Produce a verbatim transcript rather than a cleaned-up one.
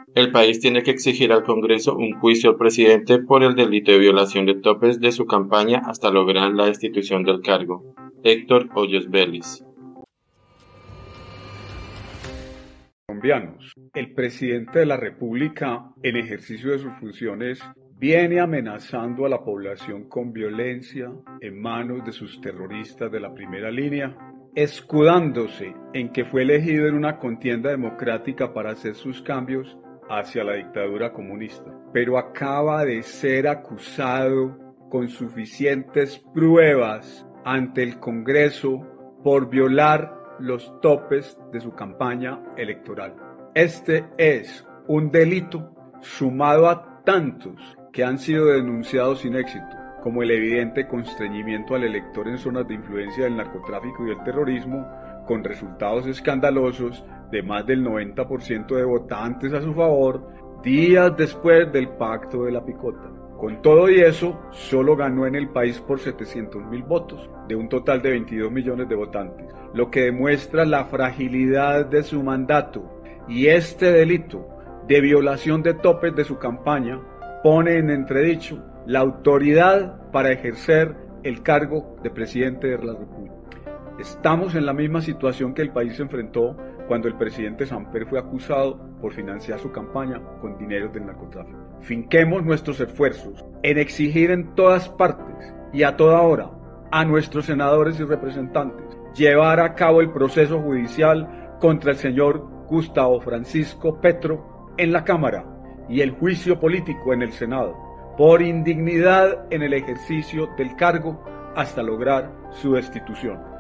El país tiene que exigir al Congreso un juicio al presidente por el delito de violación de topes de su campaña hasta lograr la destitución del cargo. Héctor Hoyos Vélez. Colombianos, el presidente de la República, en ejercicio de sus funciones, viene amenazando a la población con violencia en manos de sus terroristas de la primera línea, escudándose en que fue elegido en una contienda democrática para hacer sus cambios hacia la dictadura comunista, pero acaba de ser acusado con suficientes pruebas ante el Congreso por violar los topes de su campaña electoral. Este es un delito sumado a tantos que han sido denunciados sin éxito, como el evidente constreñimiento al elector en zonas de influencia del narcotráfico y el terrorismo, con resultados escandalosos de más del noventa por ciento de votantes a su favor, días después del pacto de la picota. Con todo y eso, solo ganó en el país por setecientos mil votos, de un total de veintidós millones de votantes, lo que demuestra la fragilidad de su mandato, y este delito de violación de topes de su campaña pone en entredicho la autoridad para ejercer el cargo de presidente de la República. Estamos en la misma situación que el país se enfrentó cuando el presidente Samper fue acusado por financiar su campaña con dineros del narcotráfico. Finquemos nuestros esfuerzos en exigir en todas partes y a toda hora a nuestros senadores y representantes llevar a cabo el proceso judicial contra el señor Gustavo Francisco Petro en la Cámara y el juicio político en el Senado por indignidad en el ejercicio del cargo hasta lograr su destitución.